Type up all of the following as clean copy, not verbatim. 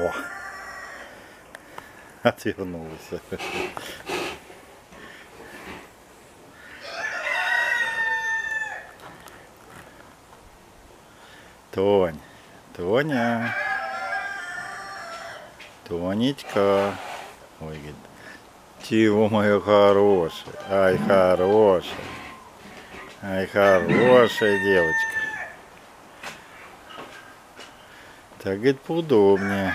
О, отвернулась. Тонь, Тоня, Тонечка. Ой, говорит, чего моя хорошая, ай, хорошая, ай, хорошая девочка. Так, говорит, поудобнее.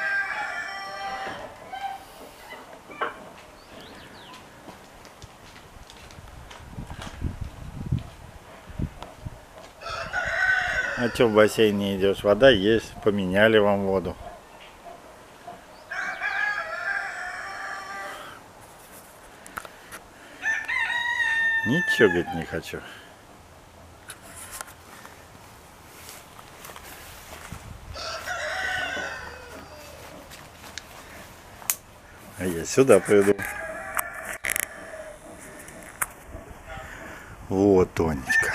А что в бассейн не идешь? Вода есть, поменяли вам воду. Ничего, говорит, не хочу. А я сюда приду. Вот, Тонечка.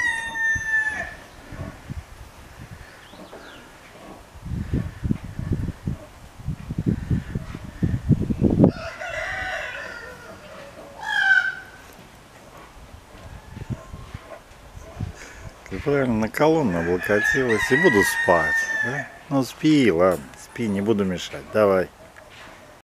Ты правильно на колонну облокотилась и буду спать. Да? Ну спи, ладно, спи, не буду мешать. Давай.